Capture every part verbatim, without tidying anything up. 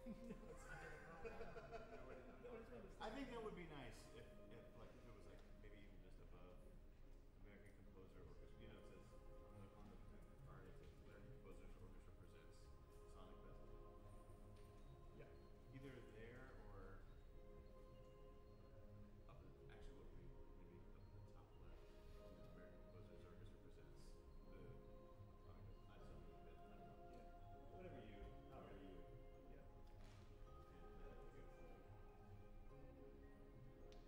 I think that would be nice if, if like if it was like maybe even just above American Composer Orchestra. You know, it says on the on the card it says American Composers Orchestra presents Sonic Festival. Yeah. Either there or up at, actually what would be maybe up at the top left. American Composers Orchestra presents the Sonic Festival. I just don't know a bit. I don't know. Yeah. Whatever you, however you, yeah. Yeah, that would be good.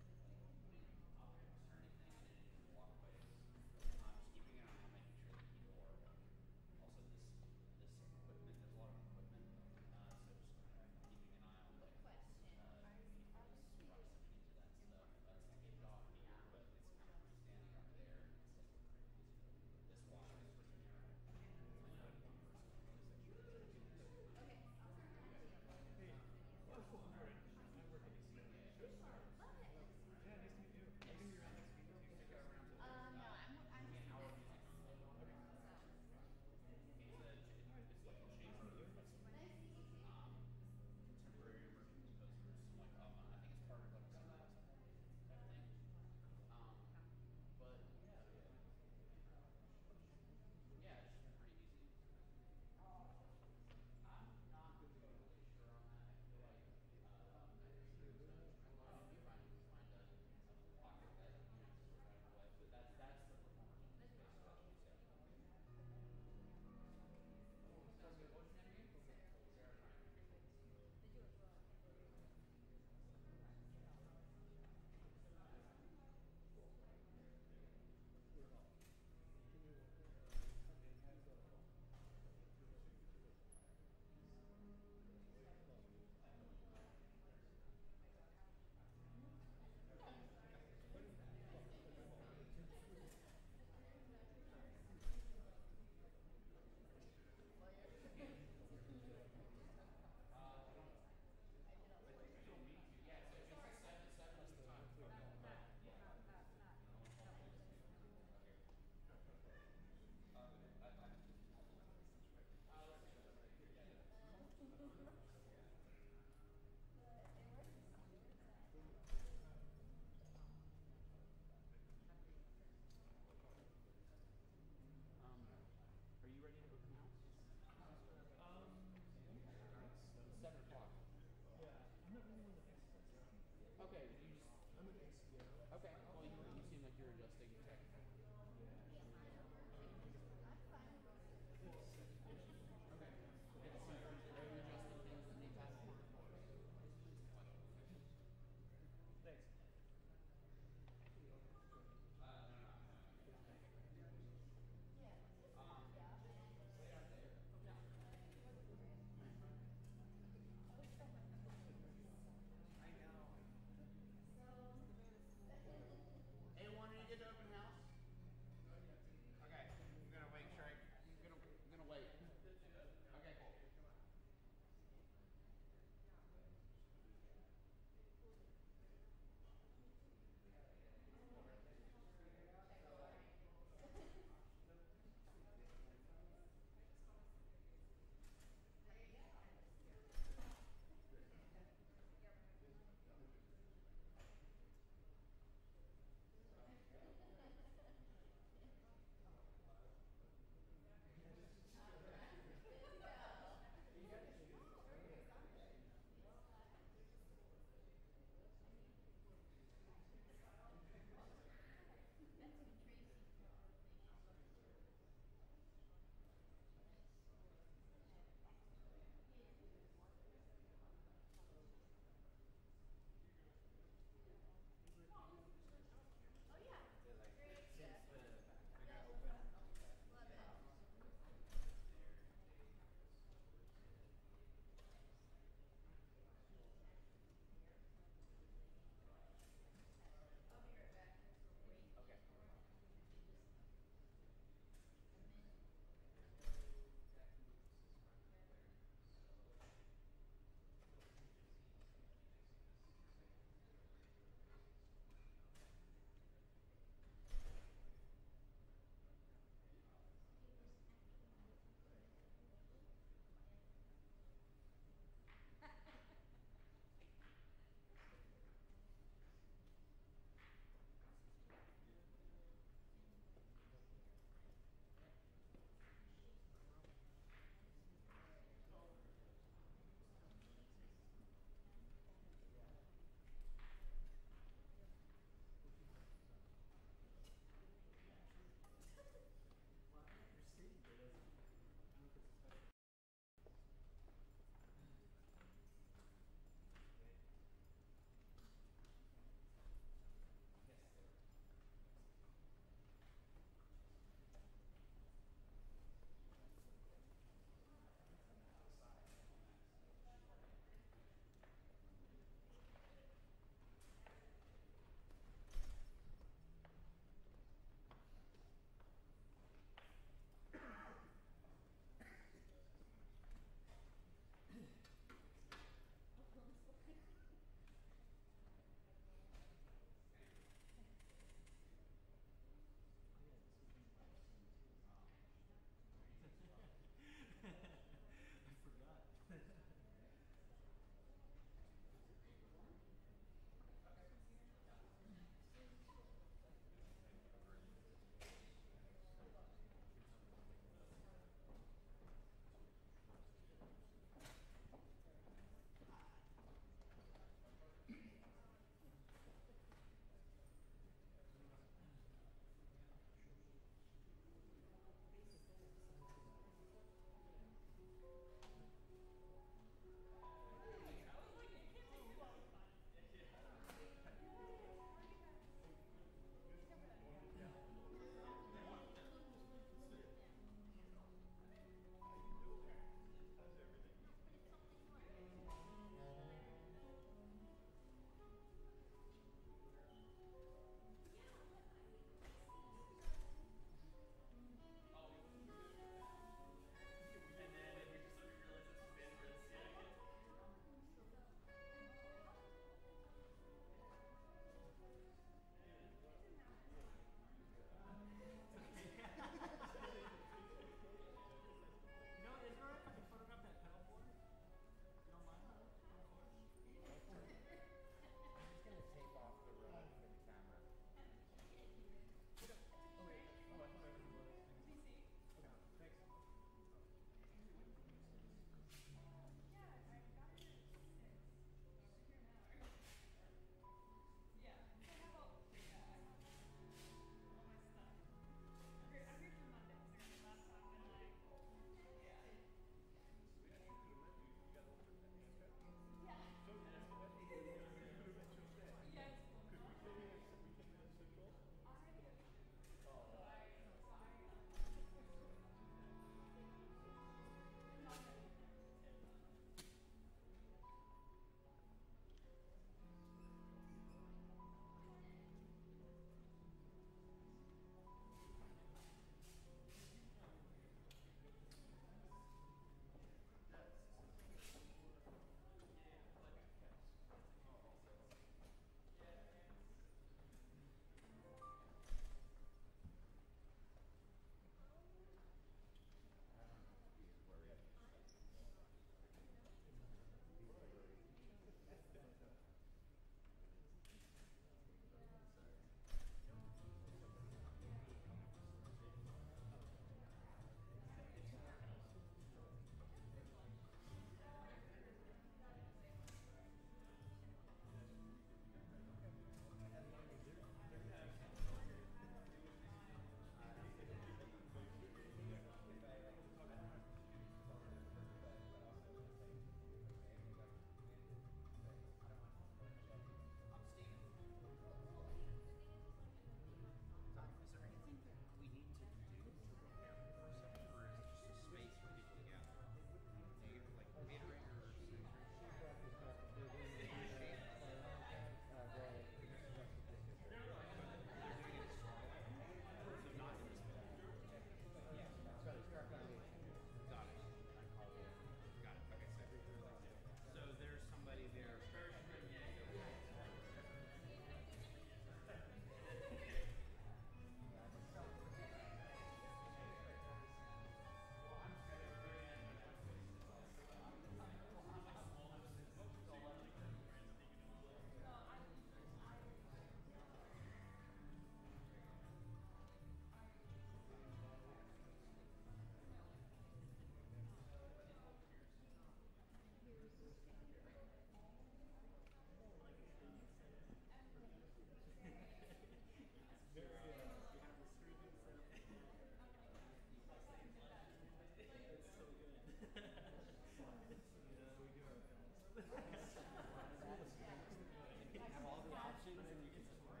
You can have all the options and you can just work.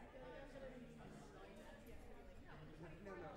No, no.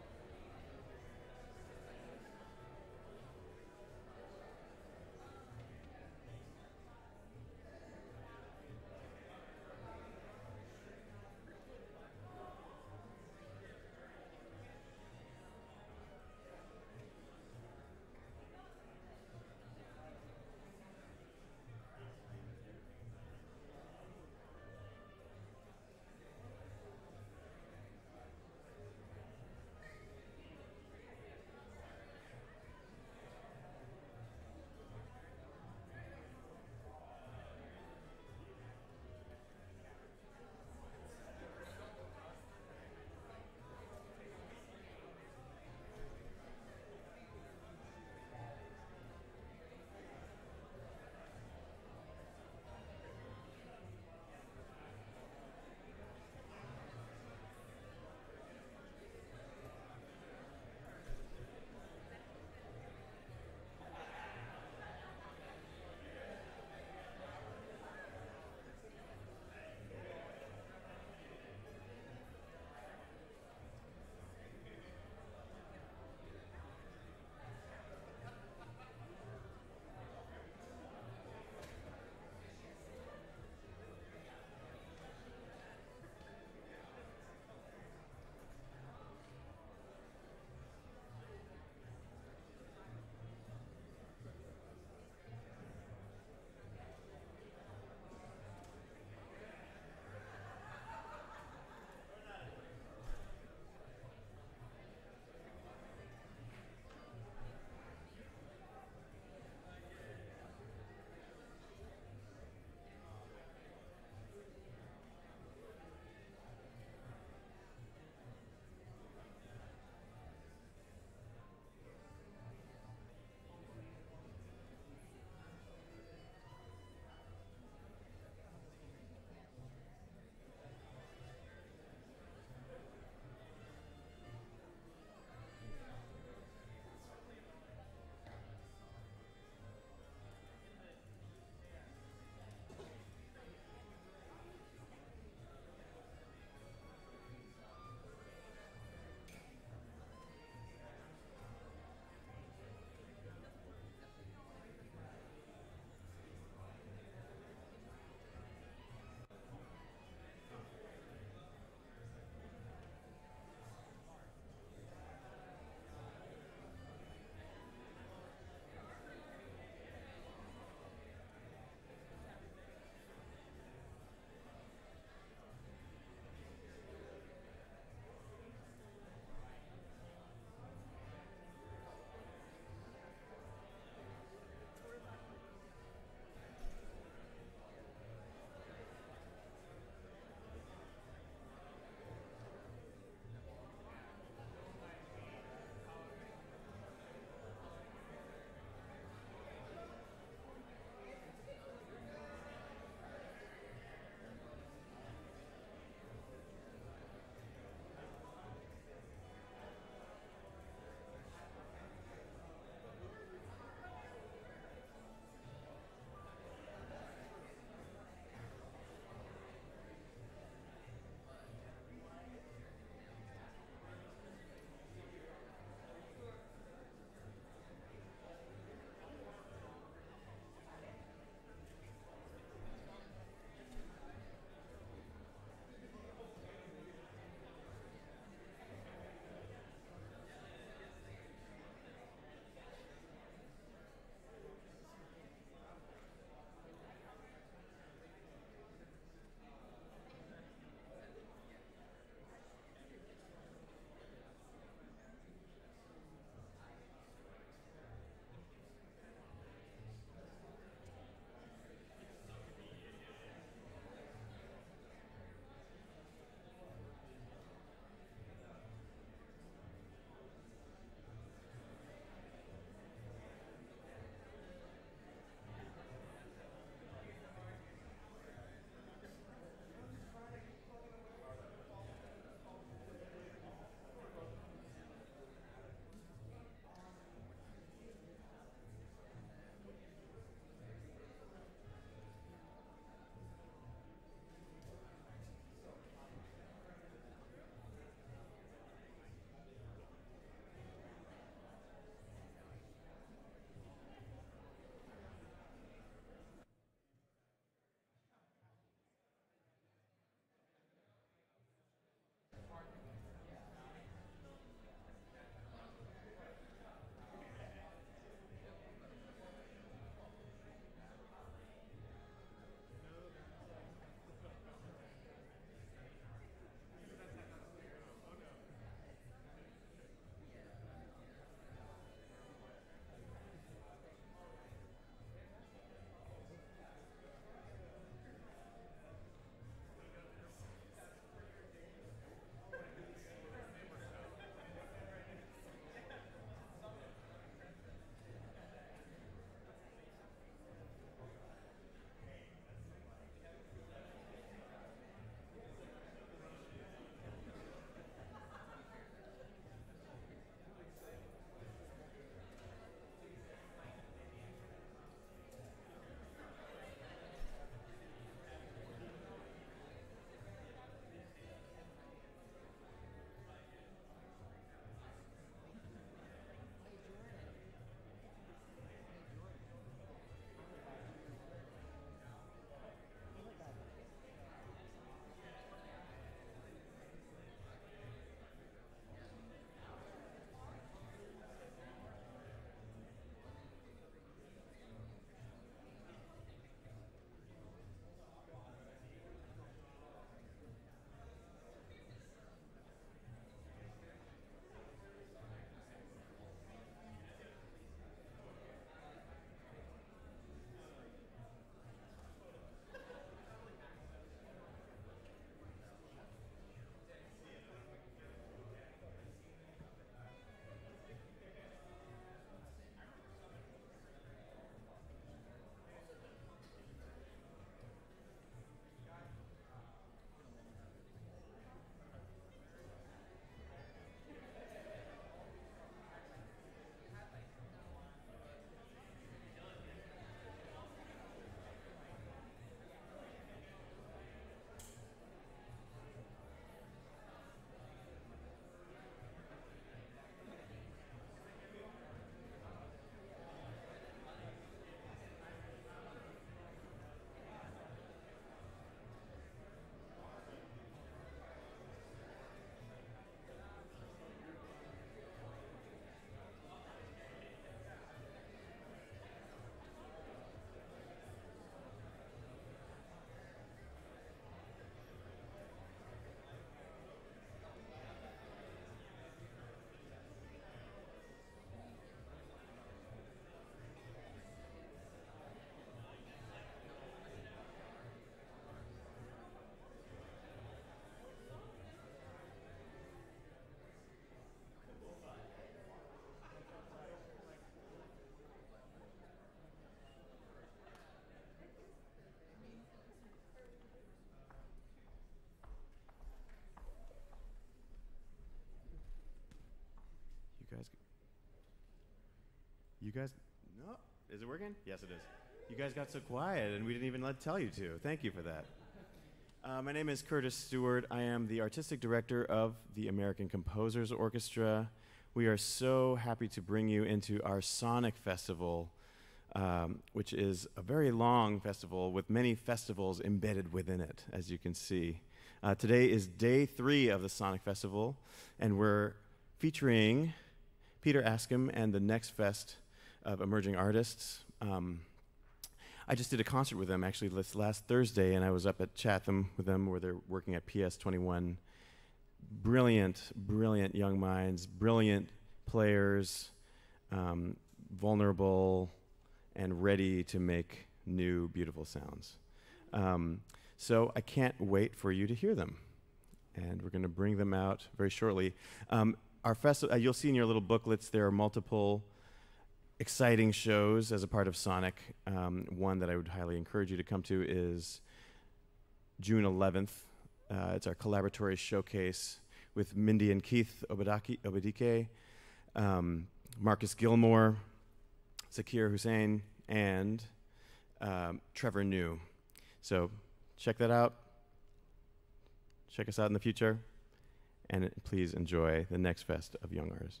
You guys, no, is it working? Yes, it is. You guys got so quiet, and we didn't even let tell you to. Thank you for that. Uh, my name is Curtis Stewart. I am the artistic director of the American Composers Orchestra. We are so happy to bring you into our Sonic Festival, um, which is a very long festival with many festivals embedded within it, as you can see. Uh, today is day three of the Sonic Festival, and we're featuring Peter Askim and the Next Fest of emerging artists. Um, I just did a concert with them actually this last Thursday, and I was up at Chatham with them where they're working at P S twenty-one. Brilliant, brilliant young minds, brilliant players, um, vulnerable and ready to make new, beautiful sounds. Um, so I can't wait for you to hear them. And we're going to bring them out very shortly. Um, our festi- uh, you'll see in your little booklets there are multiple exciting shows as a part of Sonic. Um, one that I would highly encourage you to come to is June eleventh. Uh, it's our collaboratory showcase with Mindy and Keith Obadaki, Obadike, um, Marcus Gilmore, Zakir Hussain, and um, Trevor New. So check that out. Check us out in the future. And please enjoy the Next Fest of Young Artists.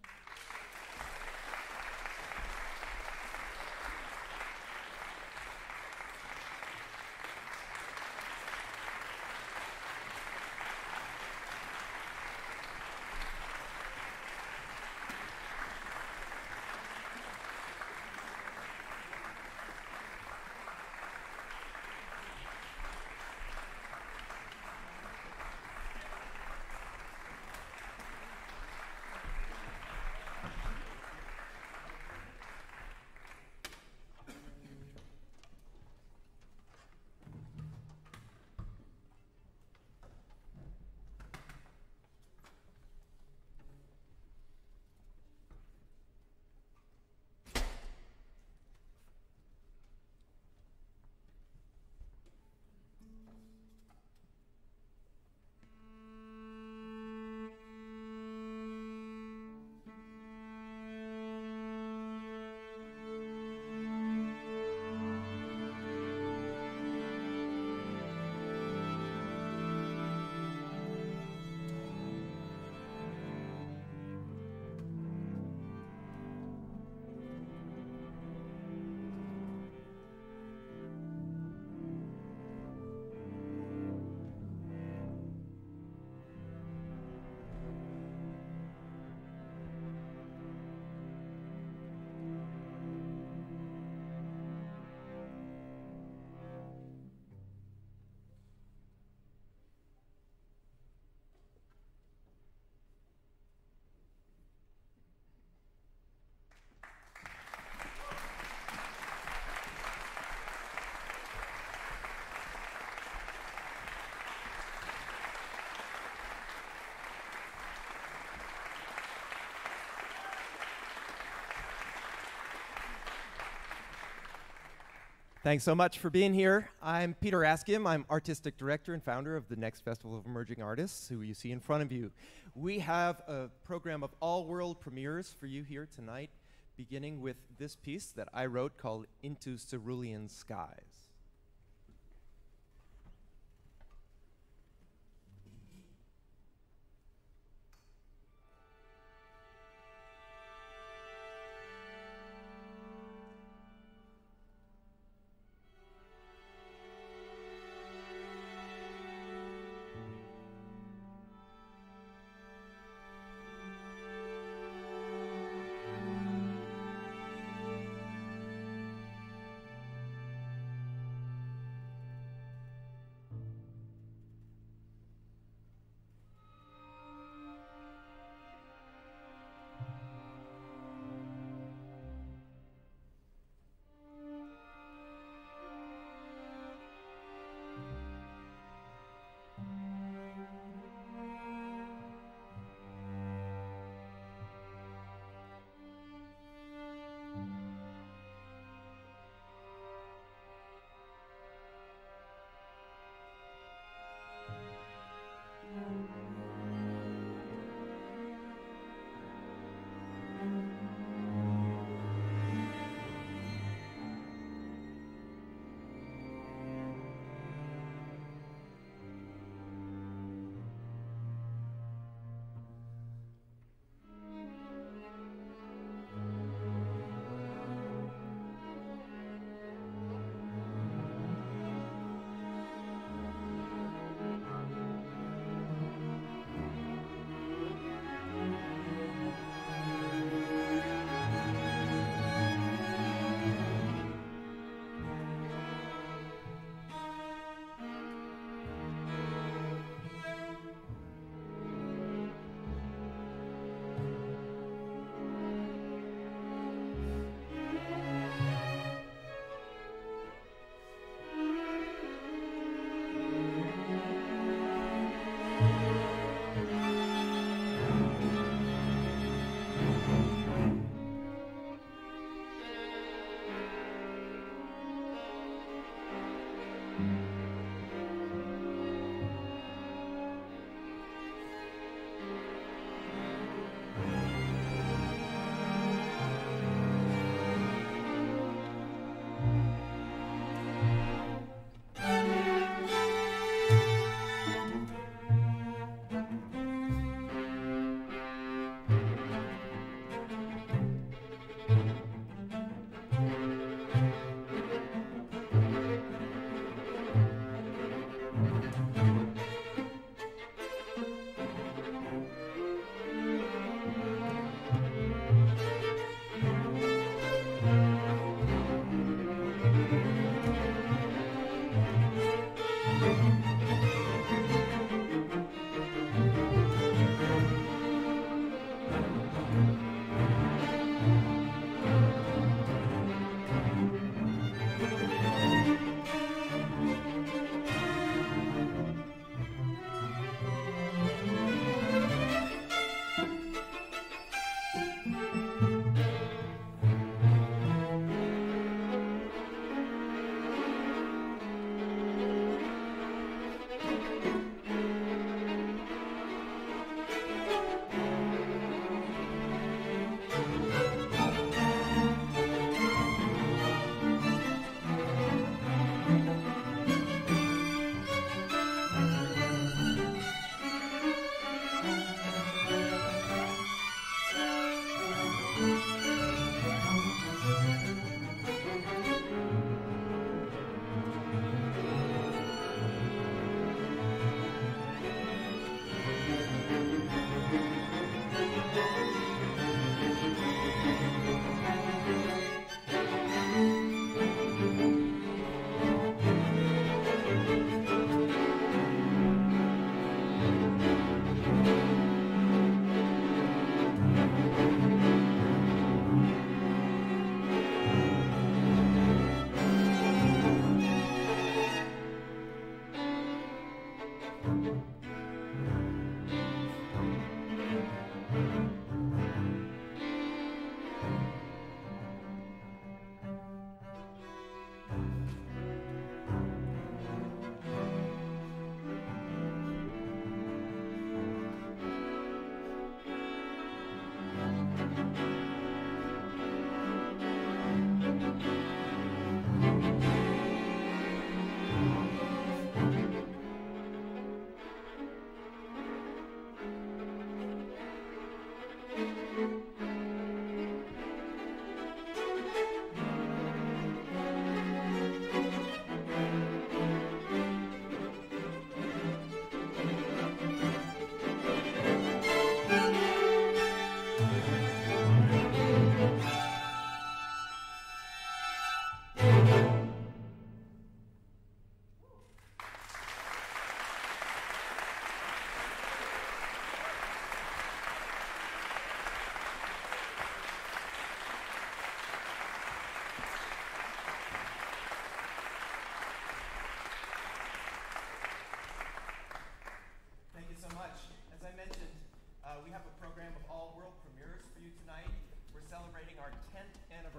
Thanks so much for being here. I'm Peter Askim. I'm artistic director and founder of the Next Festival of Emerging Artists, who you see in front of you. We have a program of all-world premieres for you here tonight, beginning with this piece that I wrote called Into Cerulean Skies.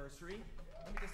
anniversary. Let me just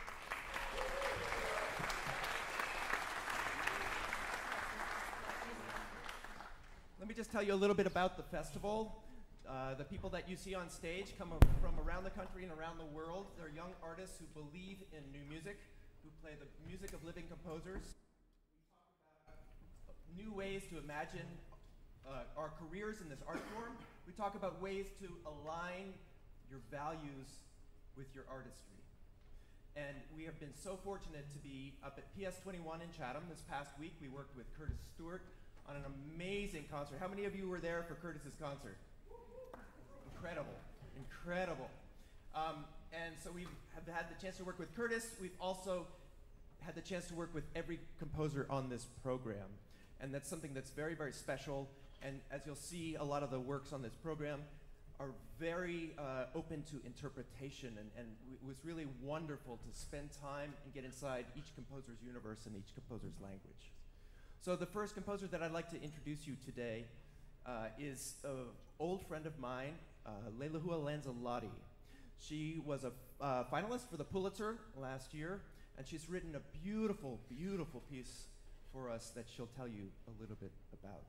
Let me just tell you a little bit about the festival. Uh, the people that you see on stage come from around the country and around the world. They're young artists who believe in new music, who play the music of living composers. We talk about new ways to imagine uh, our careers in this art form. We talk about ways to align your values with your artistry. And we have been so fortunate to be up at P S twenty-one in Chatham this past week. We worked with Curtis Stewart on an amazing concert. How many of you were there for Curtis's concert? Incredible, incredible. Um, and so we have had the chance to work with Curtis. We've also had the chance to work with every composer on this program. And that's something that's very, very special. And as you'll see, a lot of the works on this program are very uh, open to interpretation. And, and it was really wonderful to spend time and get inside each composer's universe and each composer's language. So the first composer that I'd like to introduce you today uh, is an old friend of mine, uh, Leilehua Lanzilotti. She was a uh, finalist for the Pulitzer last year, and she's written a beautiful, beautiful piece for us that she'll tell you a little bit about.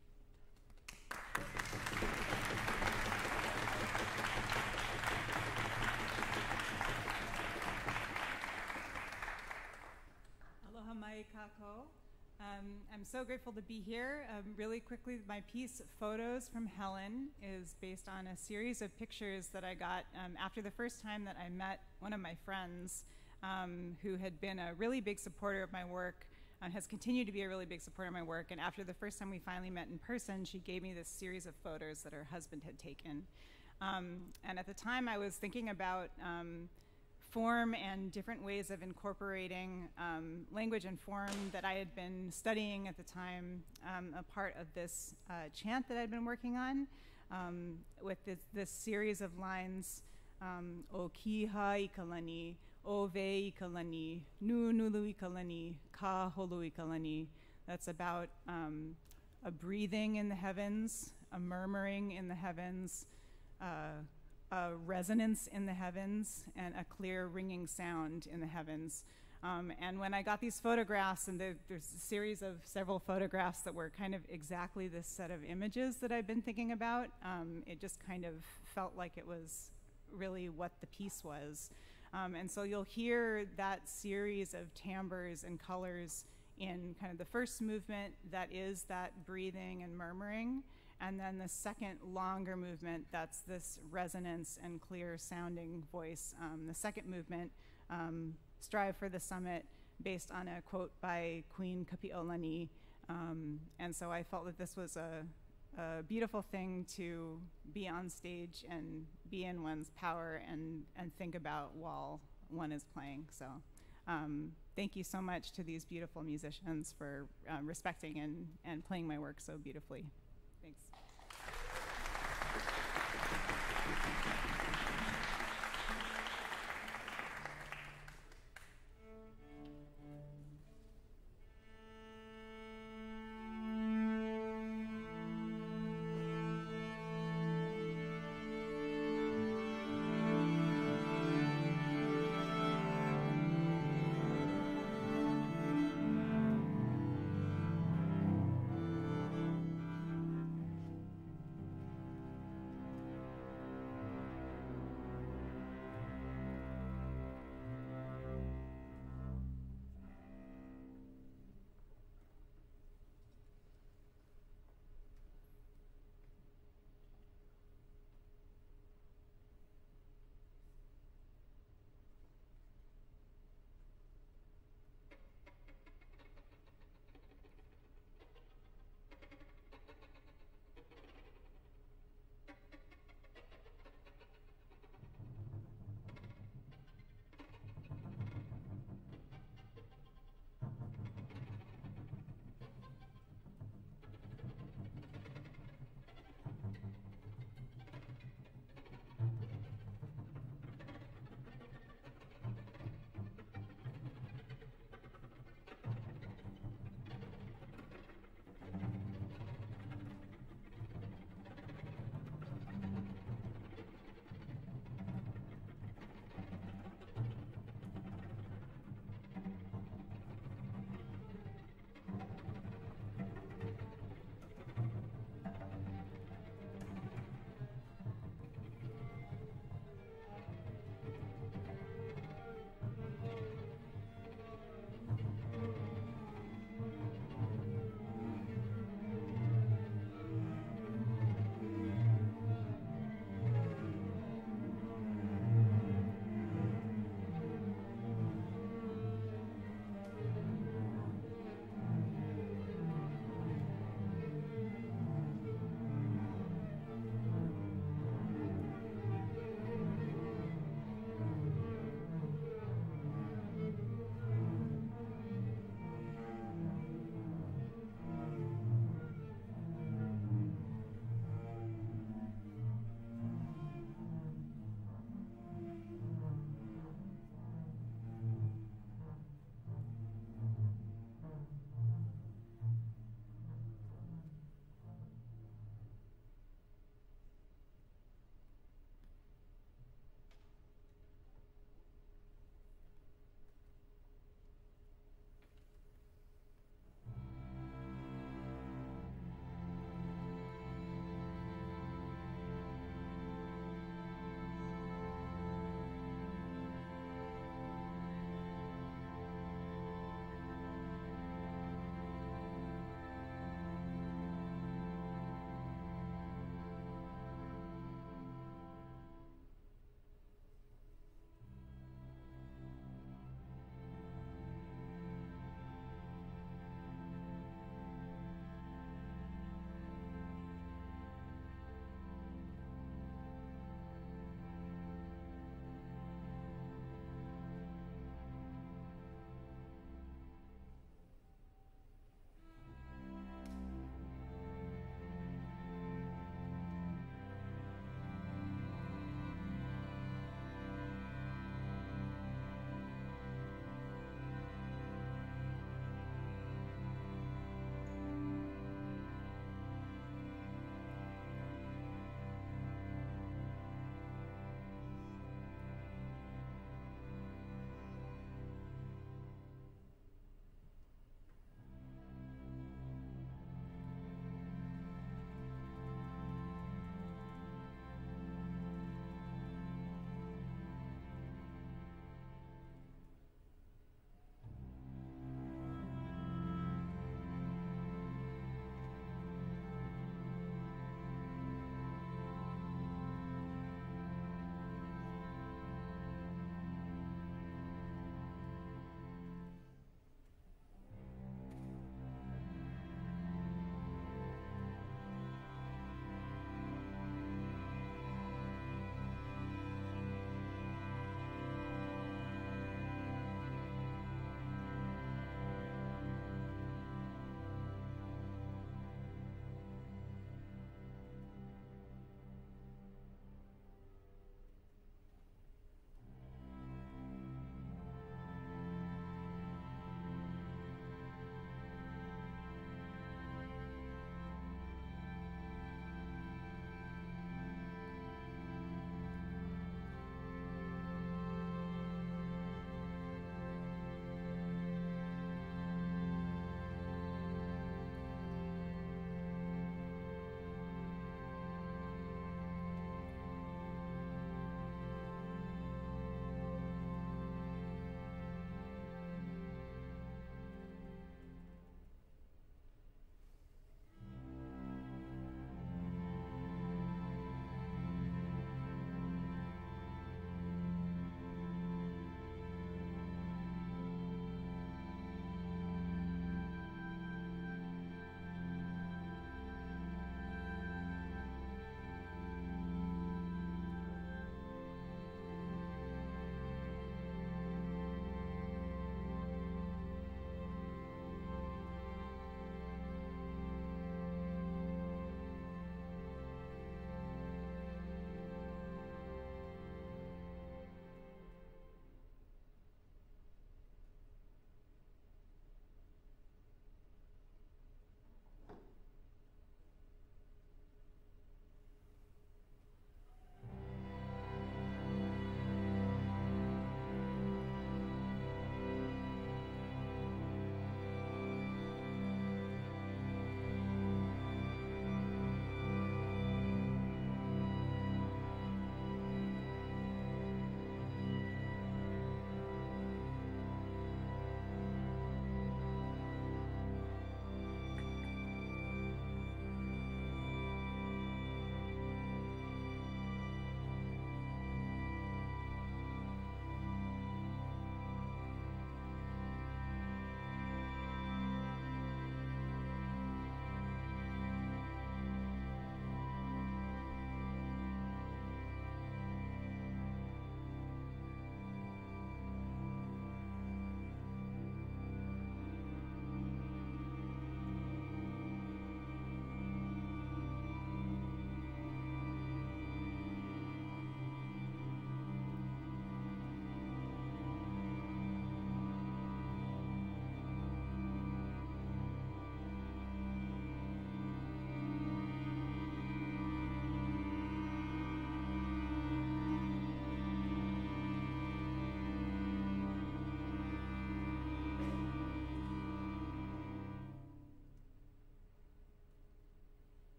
Aloha mai kako. Um, I'm so grateful to be here. Um, really quickly, my piece, Photos from Helen, is based on a series of pictures that I got um, after the first time that I met one of my friends um, who had been a really big supporter of my work, and has continued to be a really big supporter of my work. And after the first time we finally met in person, she gave me this series of photos that her husband had taken. Um, and at the time, I was thinking about um, form and different ways of incorporating um, language and form that I had been studying at the time, um, a part of this uh, chant that I'd been working on, um, with this, this series of lines, um, O kiha ikalani, o ve ikalani, nu nulu ikalani, ka holu ikalani. That's about um, a breathing in the heavens, a murmuring in the heavens, uh, a resonance in the heavens, and a clear ringing sound in the heavens. Um, and when I got these photographs, and the, there's a series of several photographs that were kind of exactly this set of images that I've been thinking about, um, it just kind of felt like it was really what the piece was. Um, and so you'll hear that series of timbres and colors in kind of the first movement that is that breathing and murmuring. And then the second longer movement, that's this resonance and clear sounding voice. Um, the second movement, um, Strive for the Summit, based on a quote by Queen Kapi'olani. Um, and so I felt that this was a, a beautiful thing to be on stage and be in one's power and, and think about while one is playing. So um, thank you so much to these beautiful musicians for um, respecting and, and playing my work so beautifully. Thanks.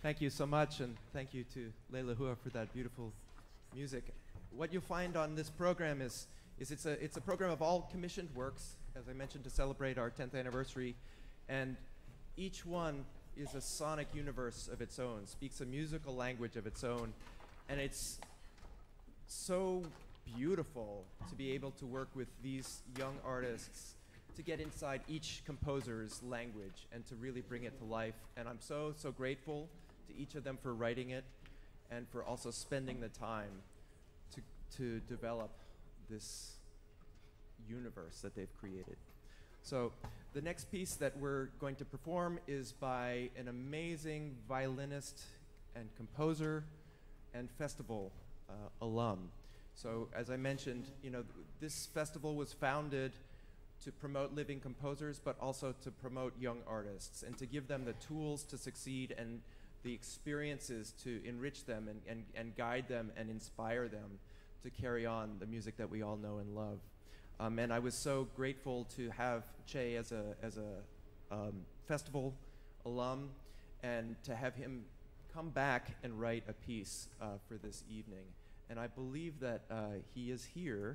Thank you so much, and thank you to Leilehua for that beautiful music. What you'll find on this program is, is it's, a, it's a program of all commissioned works, as I mentioned, to celebrate our tenth anniversary. And each one is a sonic universe of its own, speaks a musical language of its own. And it's so beautiful to be able to work with these young artists, to get inside each composer's language and to really bring it to life. And I'm so, so grateful to each of them for writing it and for also spending the time to, to develop this universe that they've created. So the next piece that we're going to perform is by an amazing violinist and composer and festival uh, alum. So as I mentioned, you know, th this festival was founded to promote living composers, but also to promote young artists and to give them the tools to succeed and the experiences to enrich them and, and, and guide them and inspire them to carry on the music that we all know and love. Um, and I was so grateful to have Che as a, as a um, festival alum and to have him come back and write a piece uh, for this evening. And I believe that uh, he is here.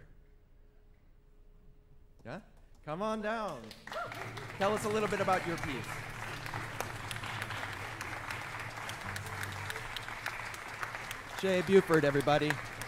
Yeah? Come on down. Tell us a little bit about your piece. Che Buford, everybody.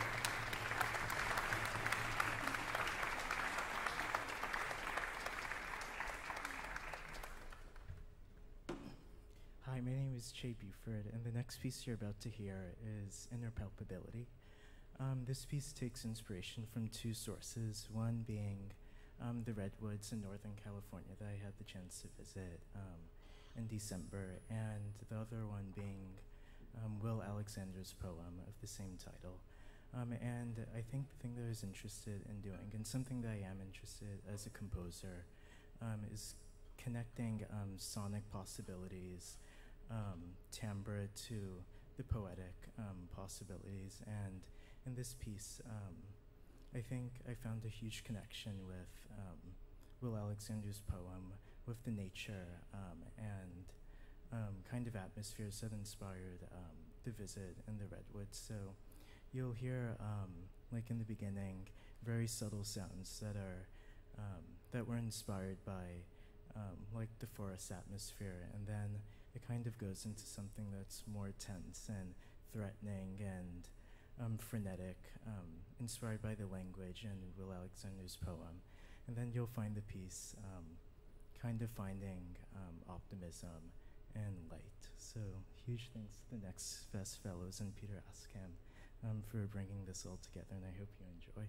Hi, my name is Che Buford, and the next piece you're about to hear is Inner Palpability. Um, this piece takes inspiration from two sources, one being um, the redwoods in Northern California that I had the chance to visit um, in December, and the other one being um, Will Alexander's poem of the same title. Um, and I think the thing that I was interested in doing, and something that I am interested as a composer, um, is connecting um, sonic possibilities, um, timbre to the poetic um, possibilities. And in this piece, um, I think I found a huge connection with um, Will Alexander's poem, with the nature um, and um, kind of atmospheres that inspired um, the visit in the redwoods. So you'll hear, um, like in the beginning, very subtle sounds that are um, that were inspired by um, like the forest atmosphere, and then it kind of goes into something that's more tense and threatening and um, frenetic, um, inspired by the language in Will Alexander's poem. And then you'll find the piece um, kind of finding um, optimism and light. So huge thanks to the Next Fest Fellows and Peter Askim um, for bringing this all together, and I hope you enjoy.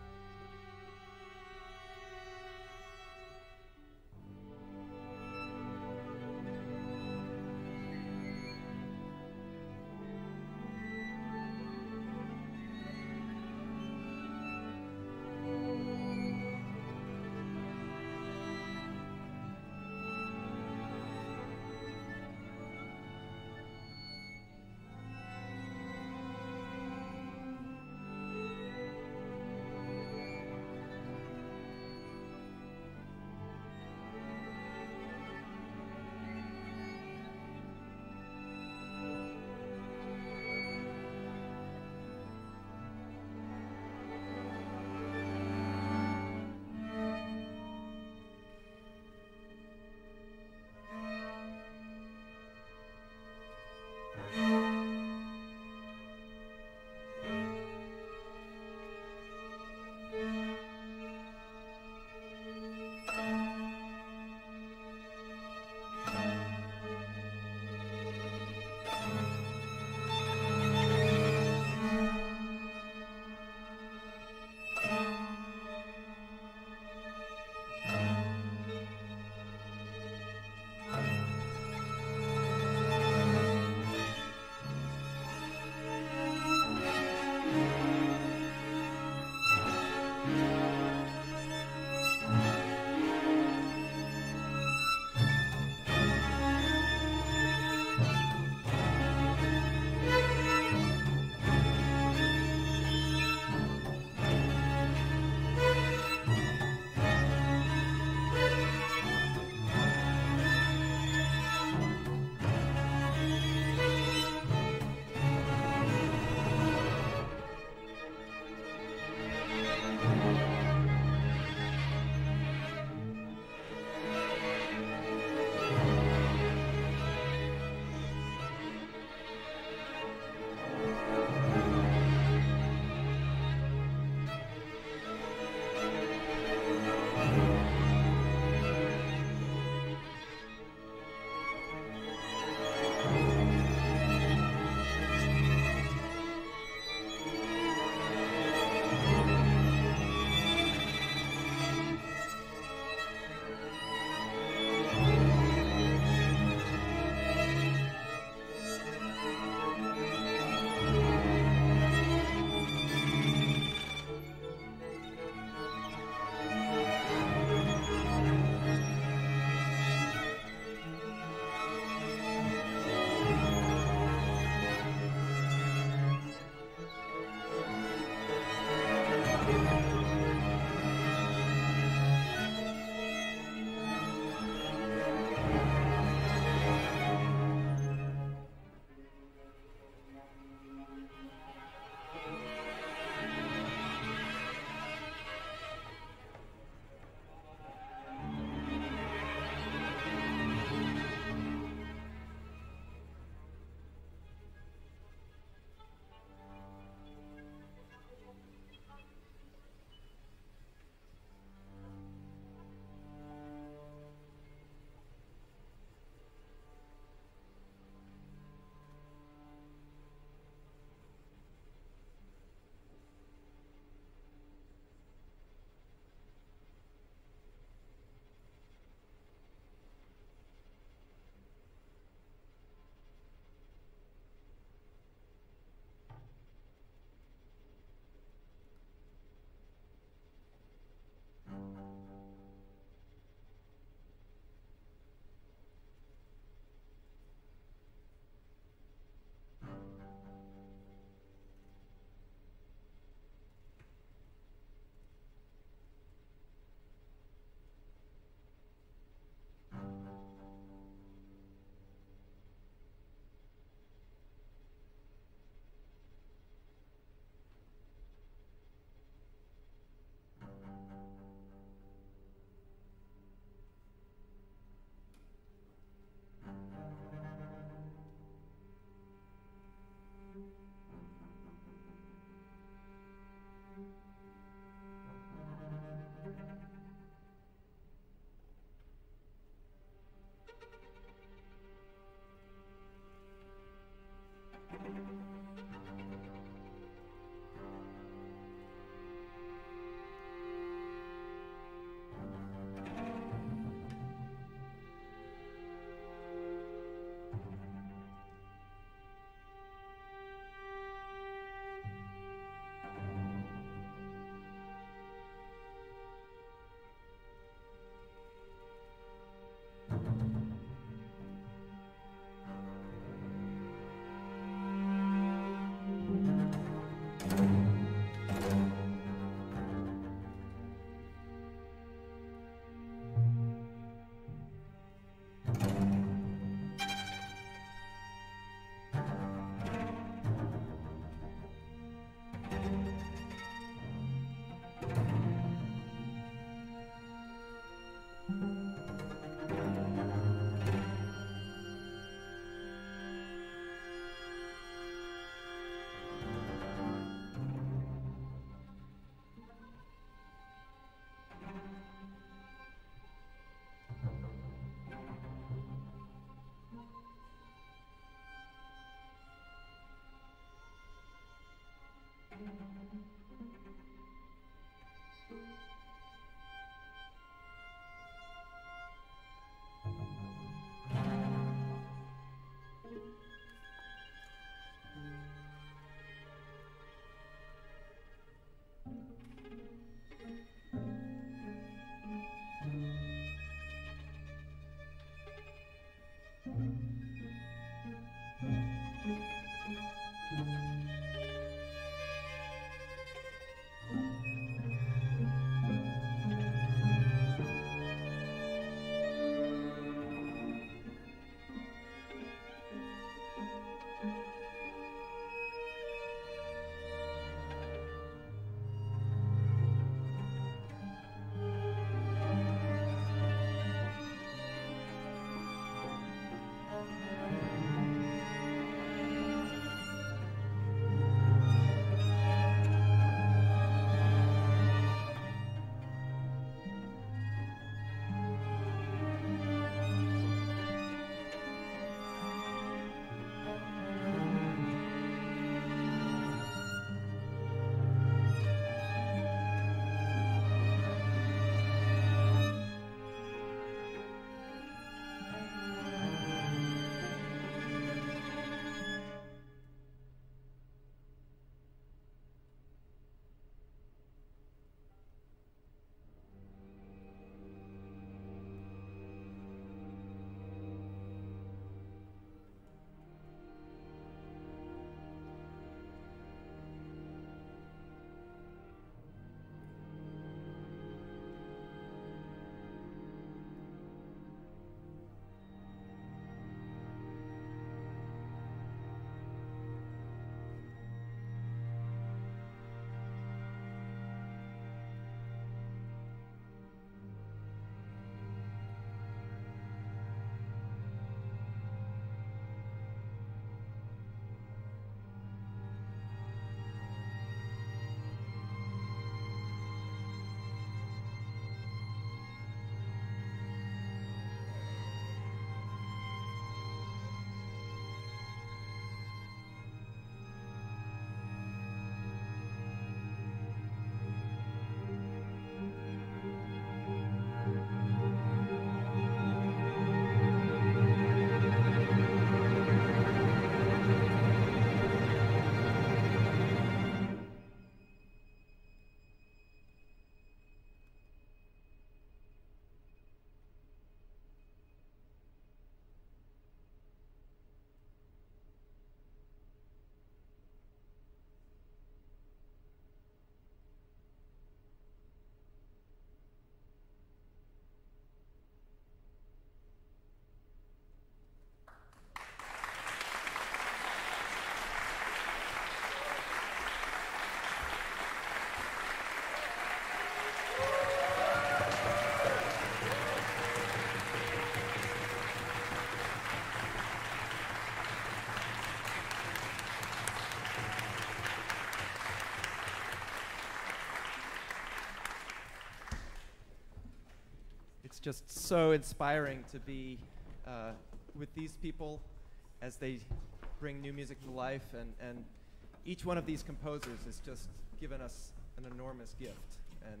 it's just so inspiring to be uh, with these people as they bring new music to life, and, and each one of these composers has just given us an enormous gift. And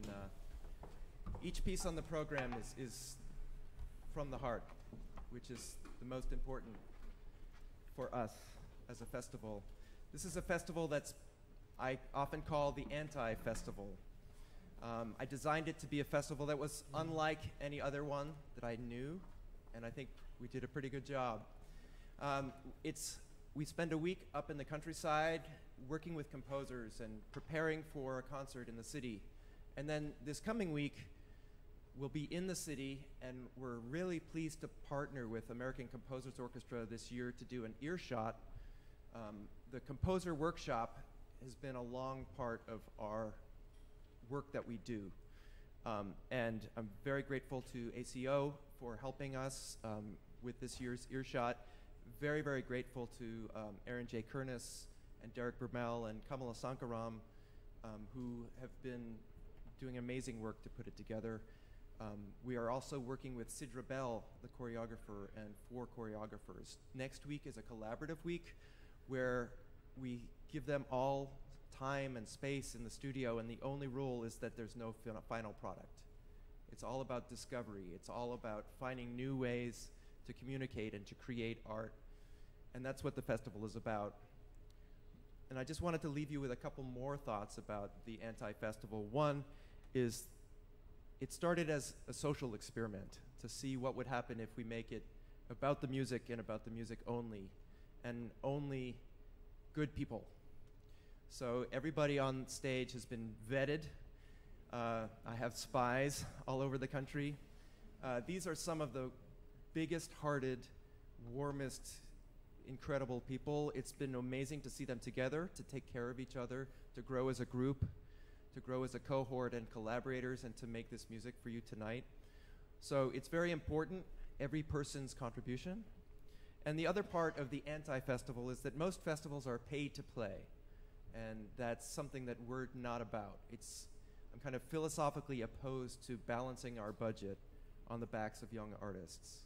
uh, each piece on the program is, is from the heart, which is the most important for us as a festival. This is a festival that's, I often call the anti-festival. Um, I designed it to be a festival that was unlike any other one that I knew, and I think we did a pretty good job. Um, it's, we spend a week up in the countryside working with composers and preparing for a concert in the city. And then this coming week, we'll be in the city, and we're really pleased to partner with American Composers Orchestra this year to do an earshot. Um, the composer workshop has been a long part of our work that we do. Um, and I'm very grateful to A C O for helping us um, with this year's earshot. Very, very grateful to um, Aaron J. Kernis and Derek Bermel and Kamala Sankaram, um, who have been doing amazing work to put it together. Um, we are also working with Sidra Bell, the choreographer, and four choreographers. Next week is a collaborative week where we give them all time and space in the studio, and the only rule is that there's no fin final product. It's all about discovery. It's all about finding new ways to communicate and to create art. And that's what the festival is about. And I just wanted to leave you with a couple more thoughts about the anti-festival. One is it started as a social experiment to see what would happen if we make it about the music and about the music only, and only good people. So everybody on stage has been vetted. Uh, I have spies all over the country. Uh, these are some of the biggest-hearted, warmest, incredible people. It's been amazing to see them together, to take care of each other, to grow as a group, to grow as a cohort and collaborators, and to make this music for you tonight. So it's very important, every person's contribution. And the other part of the anti-festival is that most festivals are paid to play. And that's something that we're not about. It's, I'm kind of philosophically opposed to balancing our budget on the backs of young artists.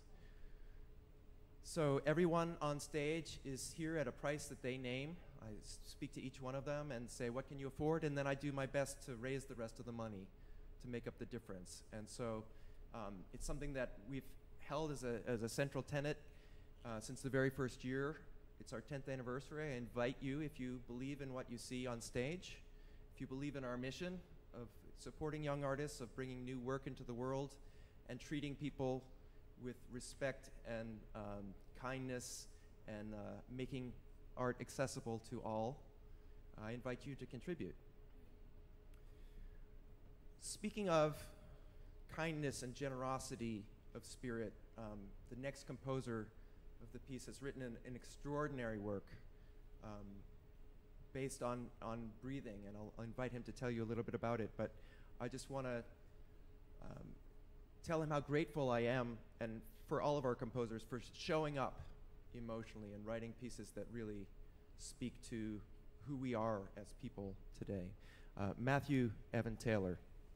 So everyone on stage is here at a price that they name. I speak to each one of them and say, what can you afford? And then I do my best to raise the rest of the money to make up the difference. And so um, it's something that we've held as a, as a central tenet uh, since the very first year. It's our tenth anniversary. I invite you, if you believe in what you see on stage, if you believe in our mission of supporting young artists, of bringing new work into the world, and treating people with respect and um, kindness, and uh, making art accessible to all, I invite you to contribute. Speaking of kindness and generosity of spirit, um, the next composer of the piece has written an, an extraordinary work um, based on, on breathing, and I'll, I'll invite him to tell you a little bit about it, but I just want to um, tell him how grateful I am, and for all of our composers, for showing up emotionally and writing pieces that really speak to who we are as people today. Uh, Matthew Evan Taylor.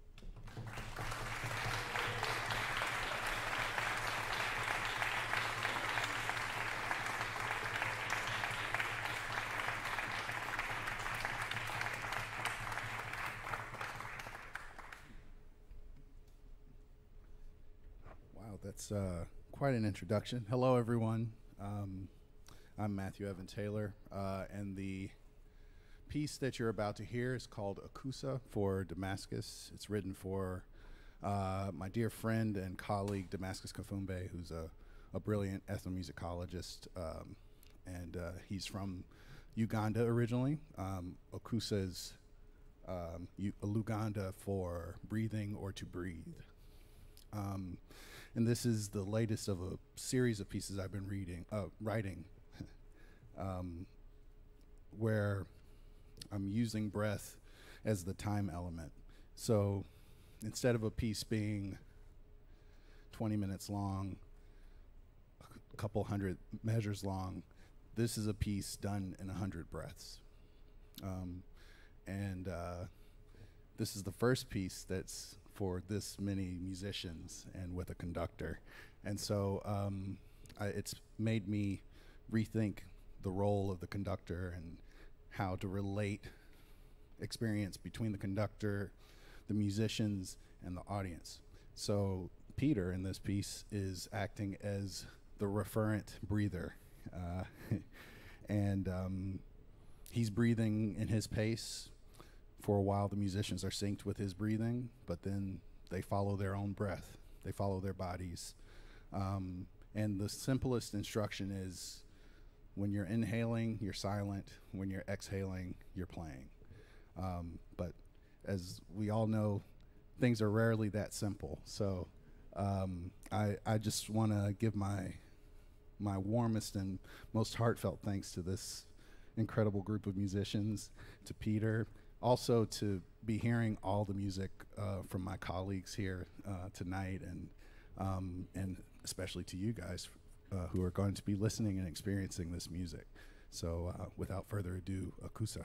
That's uh, quite an introduction. Hello, everyone. Um, I'm Matthew Evan Taylor, uh, and the piece that you're about to hear is called Okussa for Damascus. It's written for uh, my dear friend and colleague, Damascus Kafumbe, who's a, a brilliant ethnomusicologist, um, and uh, he's from Uganda originally. Um, Okussa is um, Luganda for breathing or to breathe. Um, and this is the latest of a series of pieces I've been reading, uh, writing, um, where I'm using breath as the time element. So instead of a piece being twenty minutes long, a couple hundred measures long, this is a piece done in a hundred breaths. Um, and uh, this is the first piece that's for this many musicians and with a conductor. And so um, I, it's made me rethink the role of the conductor and how to relate experience between the conductor, the musicians, and the audience. So Peter in this piece is acting as the referent breather. Uh, and um, he's breathing in his pace. For a while, the musicians are synced with his breathing, but then they follow their own breath. They follow their bodies. Um, and the simplest instruction is when you're inhaling, you're silent. When you're exhaling, you're playing. Um, but as we all know, things are rarely that simple. So um, I, I just want to give my my warmest and most heartfelt thanks to this incredible group of musicians, to Peter, also to be hearing all the music uh, from my colleagues here uh, tonight, and um, and especially to you guys uh, who are going to be listening and experiencing this music. So uh, without further ado, okussa.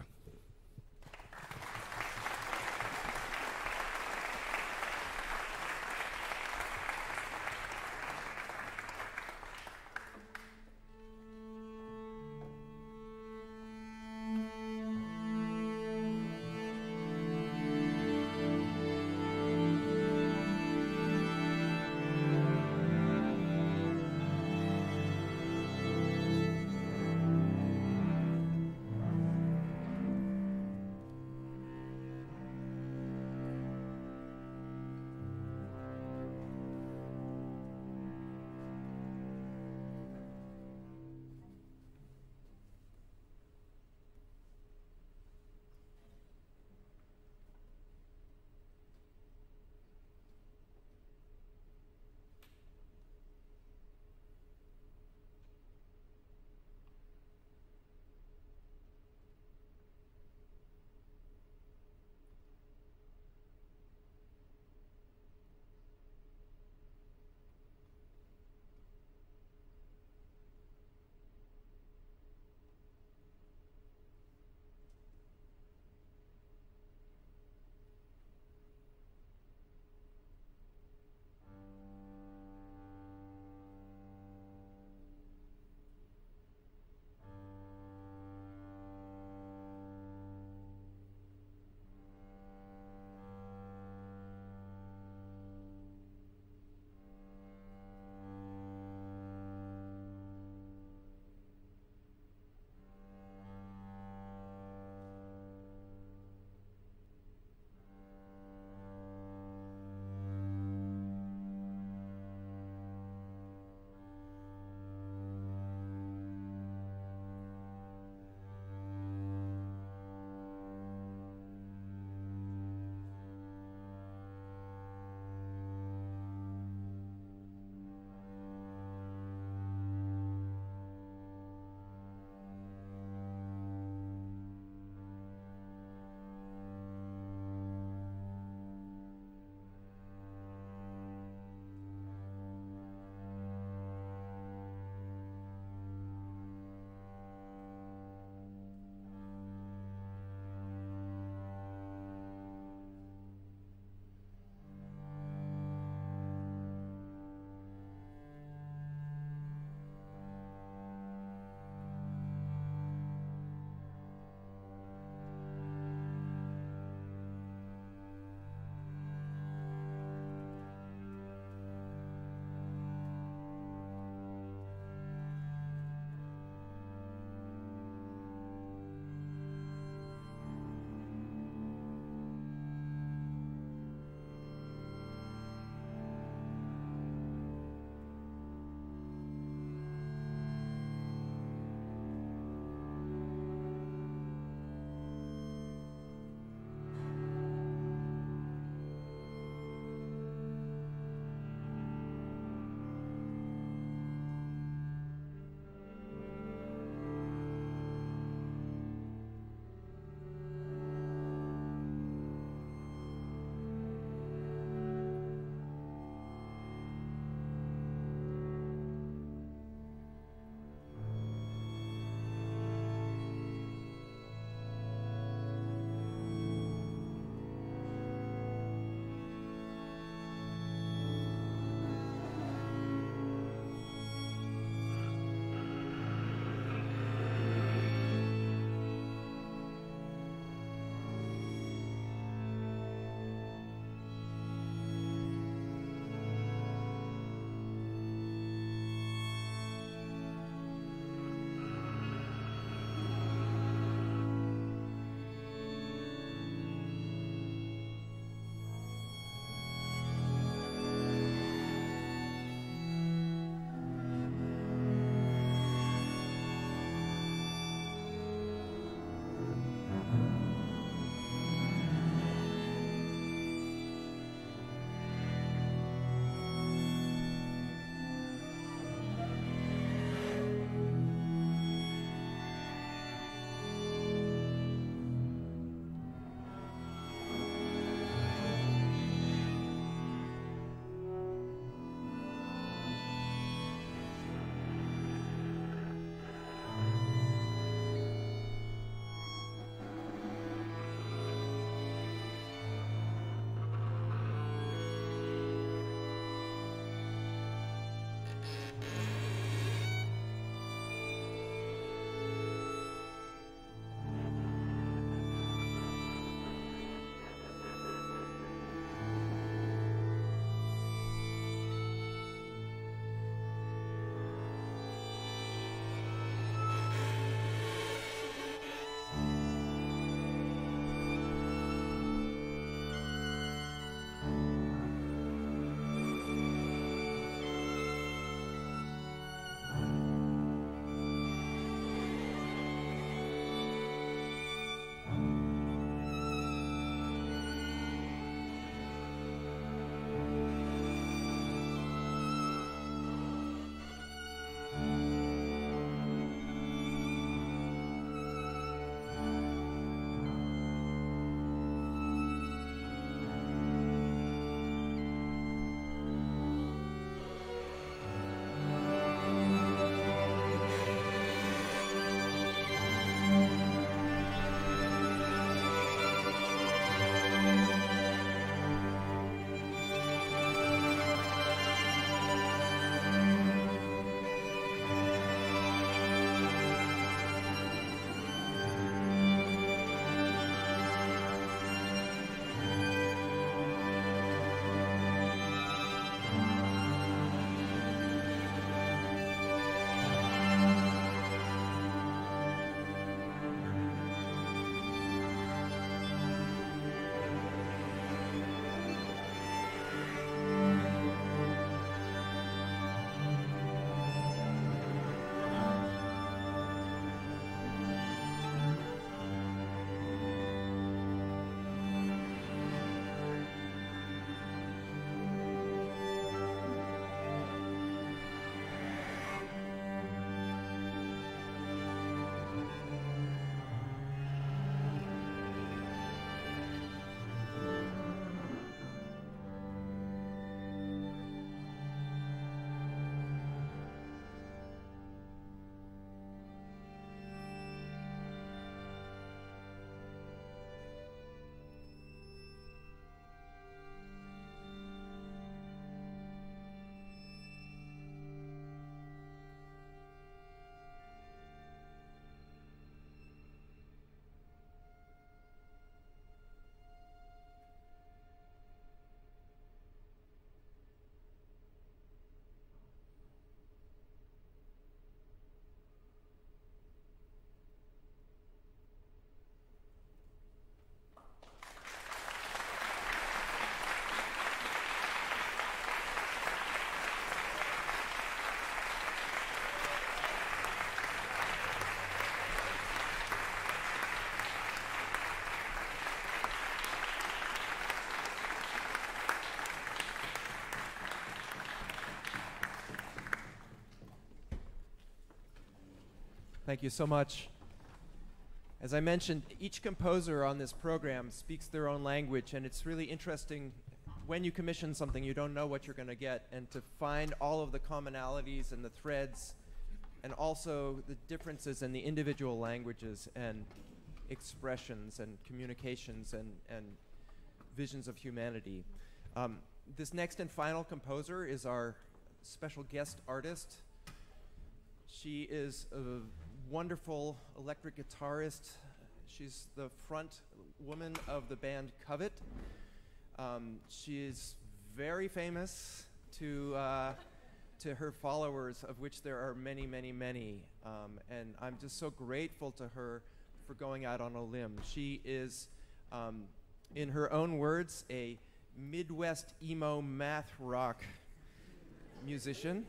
Thank you so much. As I mentioned, each composer on this program speaks their own language, and it's really interesting when you commission something, you don't know what you're going to get, and to find all of the commonalities and the threads, and also the differences in the individual languages and expressions and communications and, and visions of humanity. Um, this next and final composer is our special guest artist. She is a wonderful electric guitarist. She's the front woman of the band Covet. Um, she is very famous to, uh, to her followers, of which there are many, many, many. Um, and I'm just so grateful to her for going out on a limb. She is, um, in her own words, a Midwest emo math rock musician.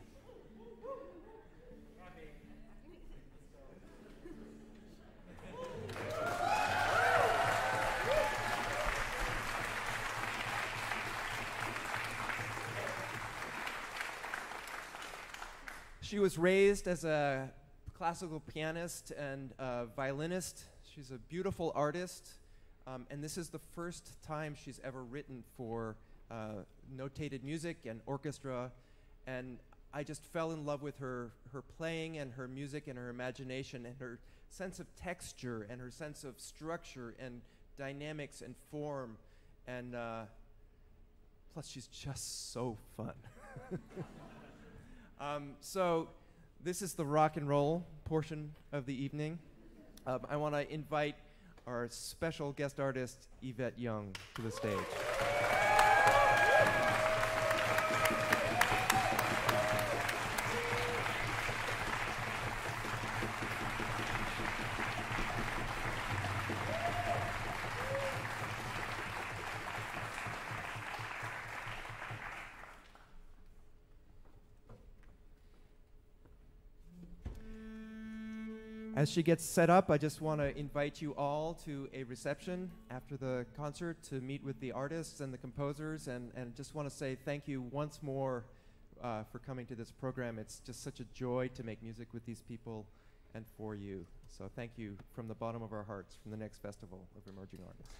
She was raised as a classical pianist and a violinist. She's a beautiful artist, um, and this is the first time she's ever written for uh, notated music and orchestra, and I just fell in love with her, her playing and her music and her imagination and her sense of texture and her sense of structure and dynamics and form, and uh, plus she's just so fun. Um, so this is the rock and roll portion of the evening. Um, I want to invite our special guest artist, Yvette Young, to the stage. As she gets set up, I just want to invite you all to a reception after the concert to meet with the artists and the composers, and, and just want to say thank you once more uh, for coming to this program. It's just such a joy to make music with these people and for you. So thank you from the bottom of our hearts from the next Festival of Emerging Artists.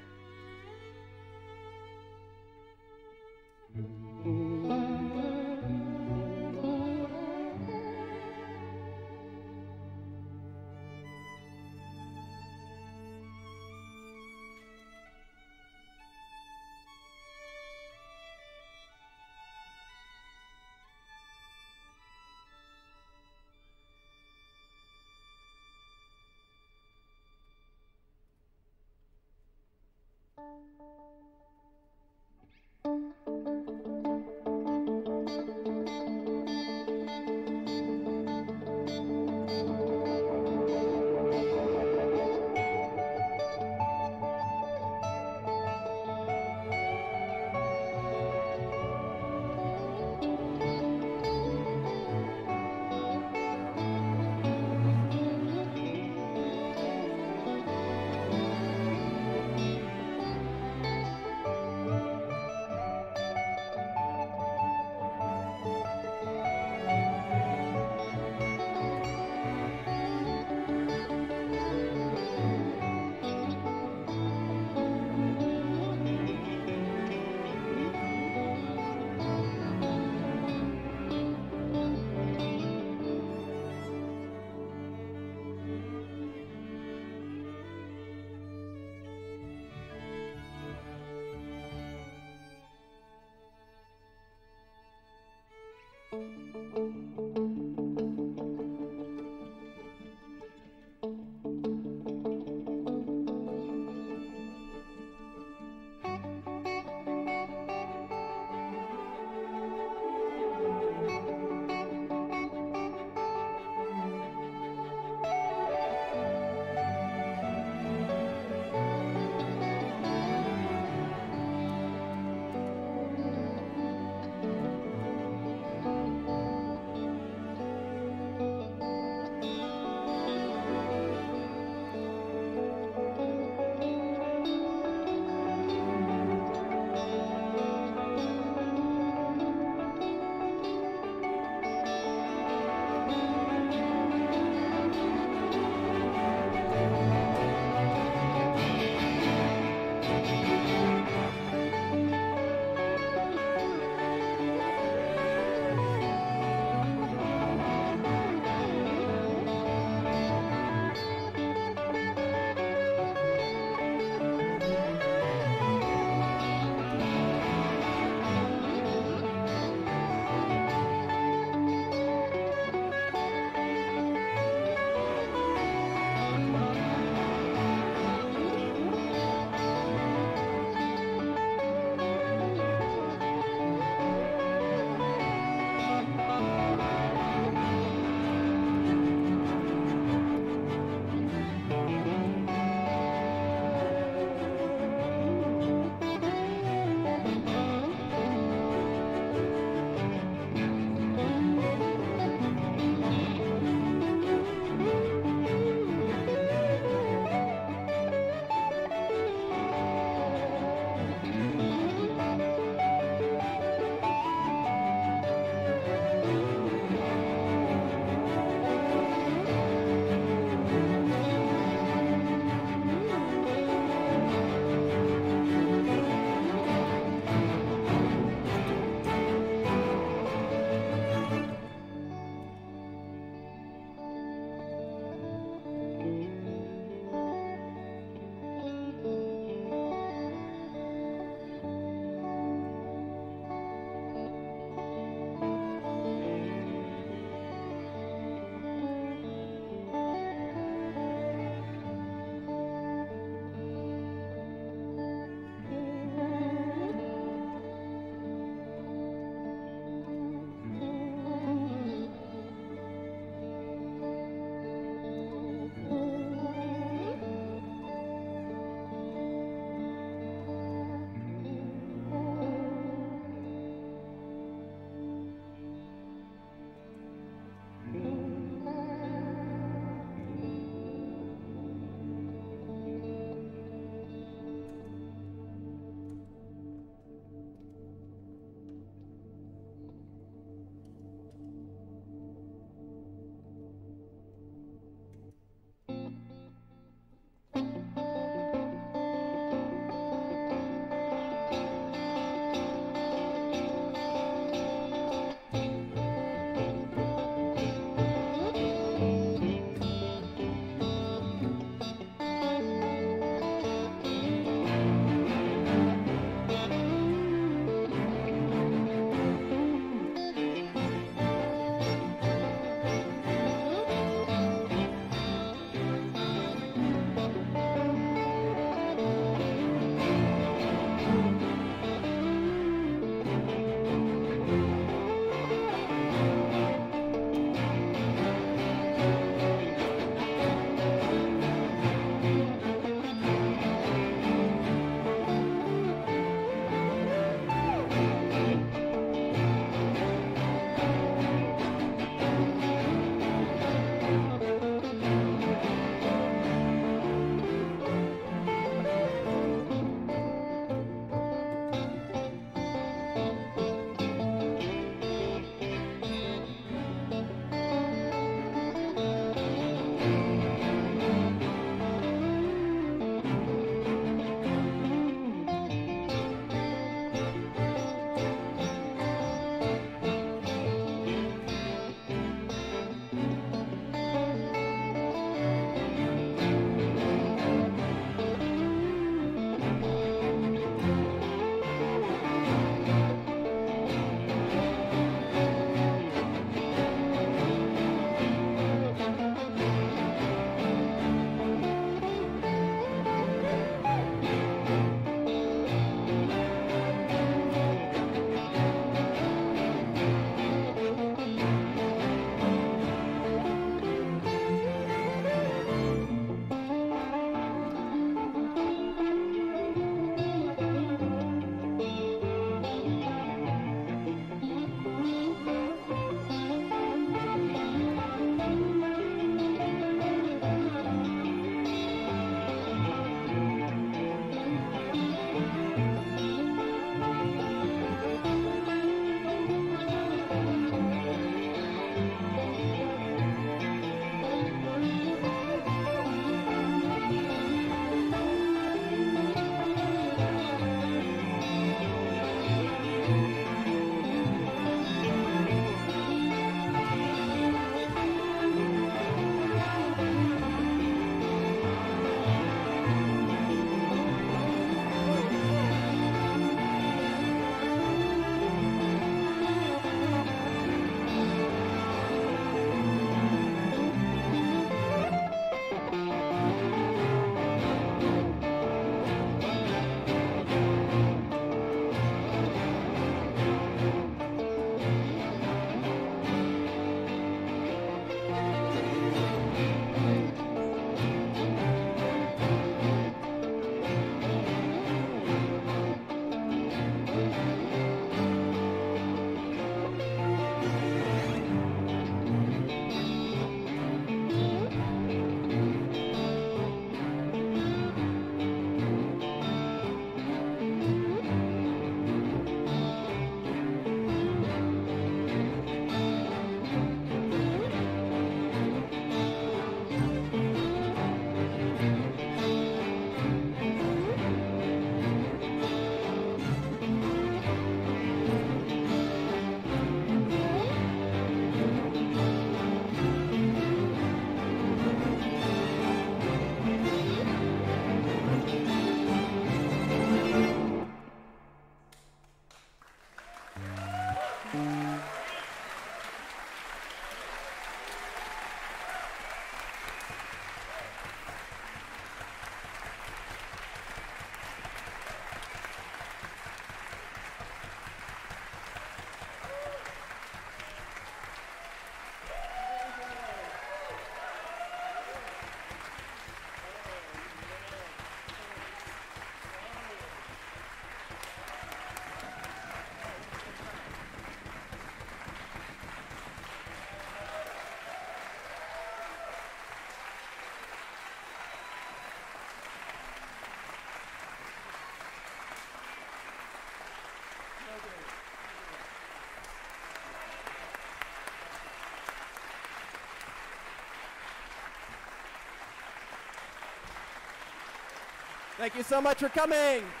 Thank you so much for coming.